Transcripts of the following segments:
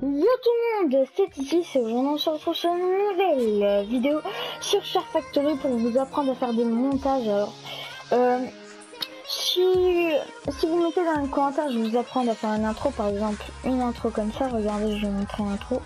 Yo tout le monde, c'est ici, c'est aujourd'hui on se retrouve sur une nouvelle vidéo sur Share Factory pour vous apprendre à faire des montages. Alors, si vous mettez dans les commentaires, je vais vous apprendre à faire une intro, par exemple une intro comme ça. Regardez, je vais vous montrer l'intro.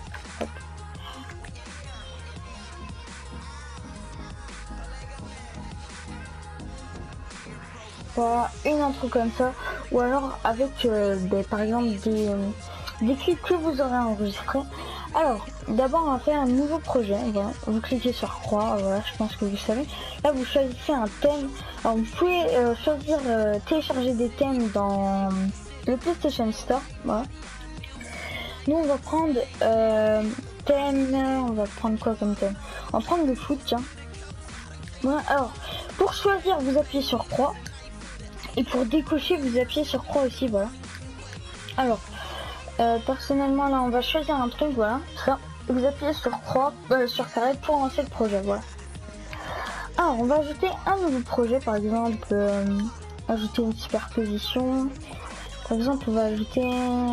Voilà, une intro comme ça, ou alors avec par exemple des clips que vous aurez enregistrés. Alors, d'abord on va faire un nouveau projet. Voilà. Vous cliquez sur croix, voilà, je pense que vous savez. Là vous choisissez un thème. Alors vous pouvez choisir télécharger des thèmes dans le PlayStation Store. Voilà. Nous on va prendre thème, on va prendre quoi comme thème? On va prendre le foot, tiens. Voilà, alors pour choisir vous appuyez sur croix. Et pour décocher, vous appuyez sur croix aussi, voilà. Alors, personnellement, là, on va choisir un truc, voilà. Ça, vous appuyez sur croix, sur carré pour lancer le projet, voilà. Alors, on va ajouter un nouveau projet, par exemple, ajouter une superposition. Par exemple, on va ajouter,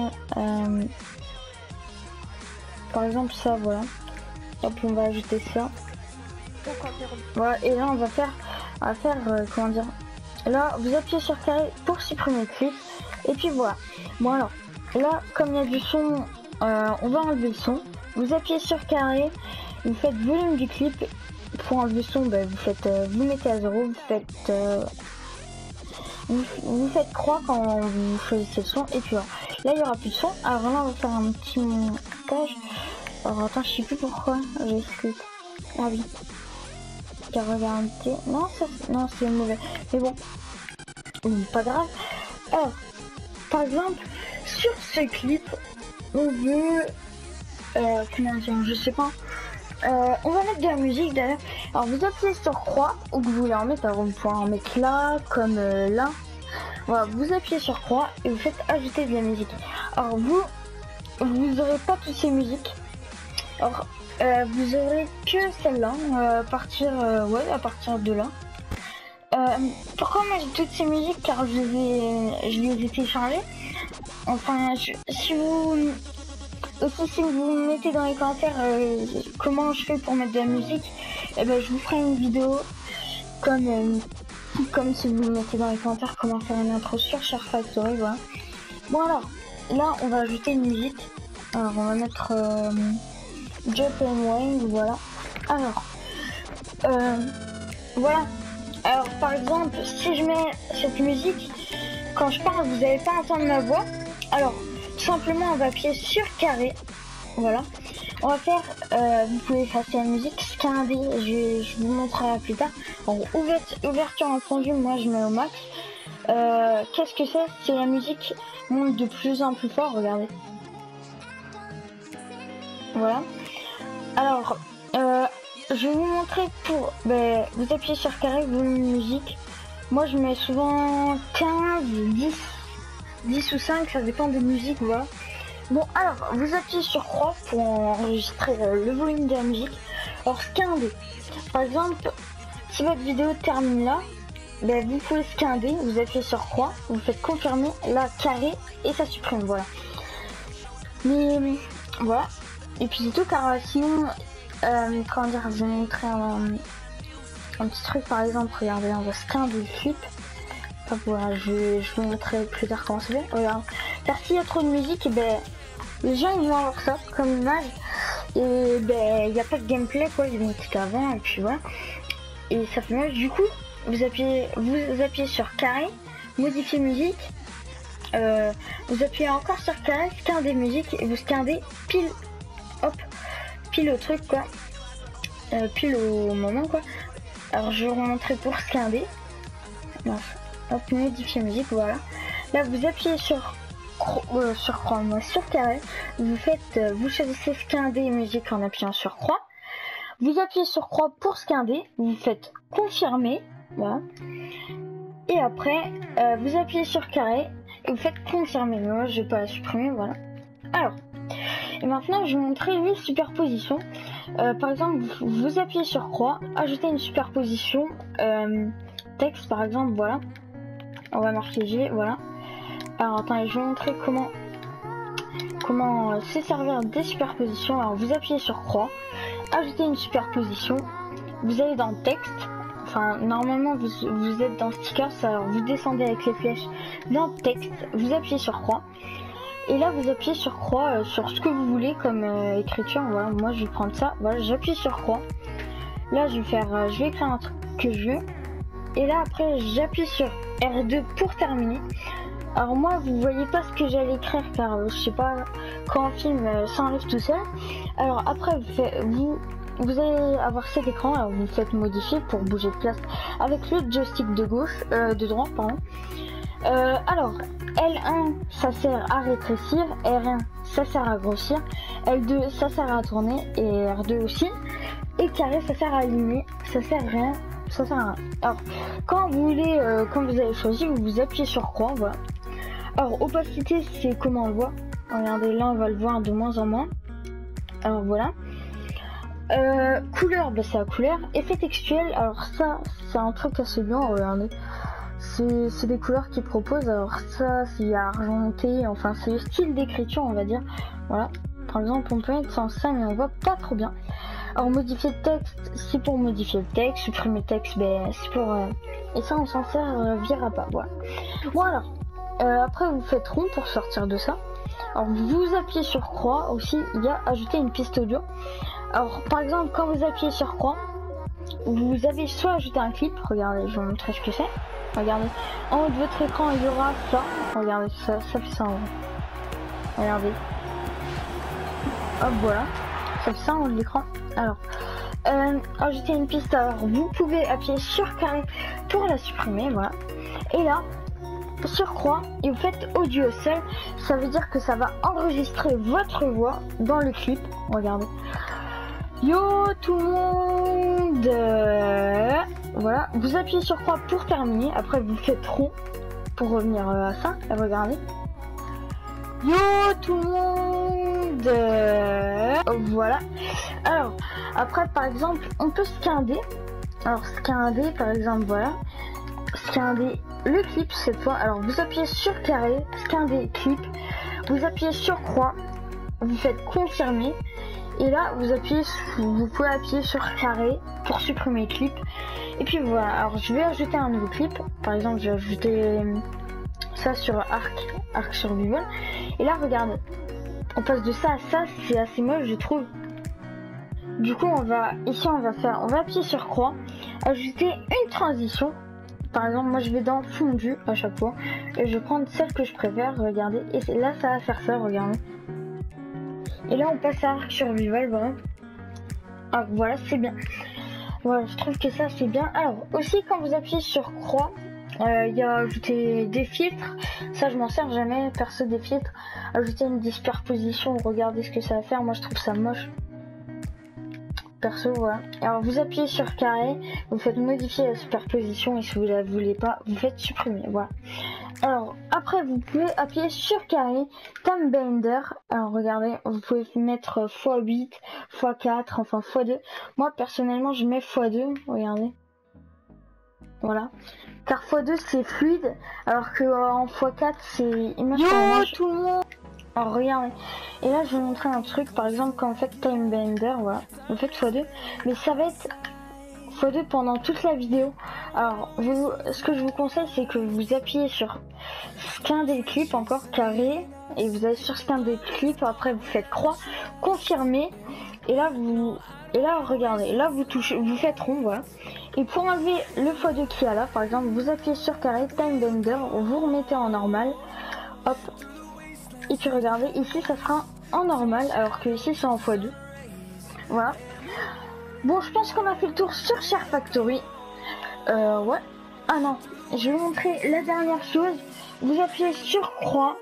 par exemple, ça, voilà. Hop, on va ajouter ça. Voilà, et là, on va faire, comment dire. Là, vous appuyez sur carré pour supprimer le clip. Et puis voilà. Bon alors, là, comme il y a du son, on va enlever le son. Vous appuyez sur carré, vous faites volume du clip. Pour enlever le son, bah, vous mettez à 0, vous faites croix quand vous choisissez le son. Et puis voilà. Là, il n'y aura plus de son. Alors là, on va faire un petit montage. Alors attends, je sais plus pourquoi j'ai script. Ah oui. Regardez, non c'est mauvais, mais bon, pas grave. Alors, par exemple, sur ce clip, on veut, comment dire, je sais pas, on va mettre de la musique d'ailleurs. Alors vous appuyez sur croix où vous voulez en mettre, alors vous pouvez en mettre là, comme là. Voilà, vous appuyez sur croix et vous faites ajouter de la musique. Alors vous aurez pas toutes ces musiques. Alors vous aurez que celle-là à partir de là. Pourquoi moi j'ai toutes ces musiques? Car je les ai téléchargées. Enfin, si vous mettez dans les commentaires comment je fais pour mettre de la musique, et ben je vous ferai une vidéo comme si vous mettez dans les commentaires comment faire une intro sur Share Factory. Voilà. Bon alors, là on va ajouter une musique. Alors on va mettre Jump and Wayne, voilà. Alors, voilà. Alors, par exemple, si je mets cette musique, quand je parle, vous n'allez pas entendre ma voix. Alors, tout simplement, on va appuyer sur carré. Voilà. On va faire, vous pouvez effacer la musique, scander, je vous montrerai plus tard. En ouverture entendue, moi je mets au max. Qu'est-ce que c'est? C'est la musique monte de plus en plus fort, regardez. Voilà. Alors, je vais vous montrer pour, vous appuyez sur carré, volume musique. Moi je mets souvent 15, 10 ou 5, ça dépend des musiques, voilà. Bon alors, vous appuyez sur croix pour enregistrer le volume de la musique. Alors scander, par exemple, si votre vidéo termine là, vous pouvez scander, vous appuyez sur croix, vous faites confirmer, là carré, et ça supprime, voilà. Mais voilà, et puis c'est tout, car sinon... comment dire, je vais montrer un petit truc, par exemple, regardez, on va scander le clip. Enfin, voilà, je vous montrerai plus tard comment c'est fait. Regarde, car s'il y a trop de musique, les gens ils vont avoir ça comme image, et il n'y a pas de gameplay, quoi, ils vont tout avant, et puis voilà, et ça fait mal. Du coup, vous appuyez sur carré, modifier musique, vous appuyez encore sur carré, scander musique, et vous scandez pile, hop, pile au truc, quoi, pile au moment, quoi. Alors je vais vous montrer pour scander. Hop, modifier musique, voilà. Là vous appuyez sur croix, moi sur carré, vous choisissez scander musique en appuyant sur croix. Vous appuyez sur croix pour scander, vous faites confirmer, voilà. Et après vous appuyez sur carré et vous faites confirmer. Mais moi je vais pas la supprimer, voilà. Alors, et maintenant je vais vous montrer les superpositions. Par exemple, vous appuyez sur croix, ajouter une superposition, texte par exemple, voilà. On va marquer G, voilà. Alors attendez, je vais vous montrer comment comment se servir des superpositions. Alors vous appuyez sur croix, ajoutez une superposition, vous allez dans texte, enfin normalement vous êtes dans stickers, alors vous descendez avec les flèches dans texte, vous appuyez sur croix, et là vous appuyez sur croix sur ce que vous voulez comme écriture. Voilà, moi je vais prendre ça, voilà, j'appuie sur croix, là je vais écrire un truc que je veux, et là après j'appuie sur R2 pour terminer. Alors moi vous voyez pas ce que j'allais écrire car je sais pas, quand un film s'enlève tout seul. Alors après vous allez avoir cet écran, alors vous faites modifier pour bouger de place avec le joystick de gauche, de droite pardon. Alors L1 ça sert à rétrécir, R1 ça sert à grossir, L2 ça sert à tourner et R2 aussi, et carré ça sert à aligner, ça sert à rien, ça sert à rien. Alors quand vous voulez, quand vous avez choisi, vous appuyez sur croix, voilà. Alors opacité c'est comment on le voit, regardez là on va le voir de moins en moins, alors voilà. Couleur, bah c'est la couleur. Effet textuel, alors ça c'est un truc assez bien, regardez, c'est des couleurs qu'ils proposent. Alors ça c'est argenté, enfin c'est le style d'écriture on va dire, voilà. Par exemple on peut mettre sans ça mais on voit pas trop bien. Alors modifier le texte c'est pour modifier le texte, supprimer le texte ben c'est pour et ça on s'en sert via Rapa, voilà. Voilà. Après vous faites rond pour sortir de ça. Alors vous appuyez sur croix aussi, il y a ajouter une piste audio. Alors par exemple quand vous appuyez sur croix, vous avez soit ajouté un clip, regardez je vais vous montrer ce que c'est. Regardez, en haut de votre écran il y aura ça, regardez ça fait ça en haut. Regardez. Hop voilà, ça fait ça en haut de l'écran. Alors ajouter une piste, alors vous pouvez appuyer sur carré pour la supprimer, voilà. Et là sur croix et vous faites audio seul, ça veut dire que ça va enregistrer votre voix dans le clip. Regardez, yo tout le monde, voilà, vous appuyez sur croix pour terminer, après vous faites rond pour revenir à ça, et regardez, yo tout le monde, voilà. Alors après par exemple on peut scander, alors scander par exemple, voilà, scander le clip cette fois. Alors vous appuyez sur carré, scander clip, vous appuyez sur croix, vous faites confirmer, et là vous pouvez appuyer sur carré pour supprimer le clip, et puis voilà. Alors je vais ajouter un nouveau clip, par exemple je vais ajouter ça sur Ark Survival, et là regardez, on passe de ça à ça, c'est assez moche je trouve. Du coup on va appuyer sur croix, ajouter une transition. Par exemple moi je vais dans fondu à chaque fois et je vais prendre celle que je préfère, regardez, et là ça va faire ça, regardez. Et là on passe à Ark Survival, voilà. Ah voilà, c'est bien. Voilà, je trouve que ça c'est bien. Alors aussi quand vous appuyez sur croix, il y a ajouter des filtres, ça je m'en sers jamais perso des filtres. Ajouter une superposition, regardez ce que ça va faire, moi je trouve ça moche. Perso, voilà. Alors vous appuyez sur carré, vous faites modifier la superposition, et si vous la voulez pas, vous faites supprimer, voilà. Alors après vous pouvez appuyer sur carré, Time Bender. Alors regardez, vous pouvez mettre x8, x4, enfin x2. Moi personnellement je mets x2, regardez. Voilà. Car x2 c'est fluide, alors que en x4 c'est image. Yo tout le monde. Alors regardez, et là je vais vous montrer un truc, par exemple quand vous faites Time Bender, voilà, vous faites x2, mais ça va être x2 pendant toute la vidéo. Alors ce que je vous conseille c'est que vous appuyez sur scander le clip, encore carré, et vous allez sur scander le clip, après vous faites croix, confirmer, et là regardez, là vous touchez, vous faites rond, voilà. Et pour enlever le x2 qu'il y a là, par exemple vous appuyez sur carré, Time Bender, vous remettez en normal, hop. Et puis regardez, ici ça sera en normal, alors que ici c'est en x2. Voilà. Bon, je pense qu'on a fait le tour sur Share Factory. Ouais. Ah non, je vais vous montrer la dernière chose. Vous appuyez sur croix.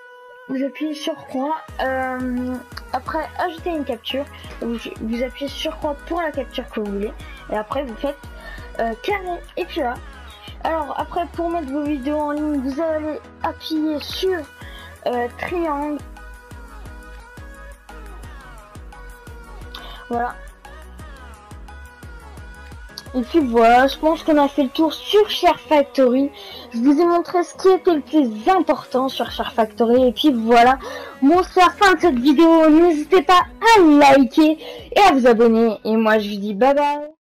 Après, ajouter une capture. Vous appuyez sur croix pour la capture que vous voulez. Et après, vous faites carré. Et puis là. Alors, après, pour mettre vos vidéos en ligne, vous allez appuyer sur triangle. Voilà. Et puis voilà, je pense qu'on a fait le tour sur Share Factory. Je vous ai montré ce qui était le plus important sur Share Factory. Et puis voilà, bon c'est la fin de cette vidéo. N'hésitez pas à liker et à vous abonner. Et moi je vous dis bye bye.